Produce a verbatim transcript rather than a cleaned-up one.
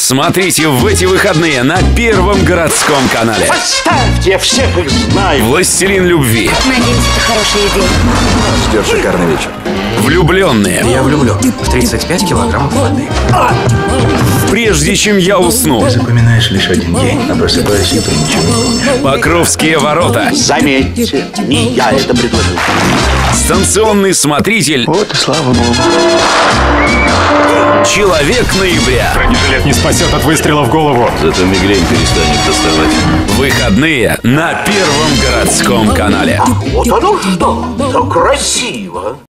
Смотрите в эти выходные на Первом городском канале. Поставьте, я всех их знаю. «Властелин любви». Надеюсь, это хорошая идея. Ждет шикарный вечер. «Влюбленные». Я влюблен в тридцать пять килограммов воды. «Прежде чем я усну». Запоминаешь лишь один день, а просыпаешься, ты ничего не помнишь. «Покровские ворота». Заметьте, не я это предложил. «Станционный смотритель». Вот и слава богу. «Человек ноября». Бронежилет не спасет от выстрела в голову. Зато мигрень перестанет доставать. Выходные на Первом городском канале. Вот оно что, так красиво.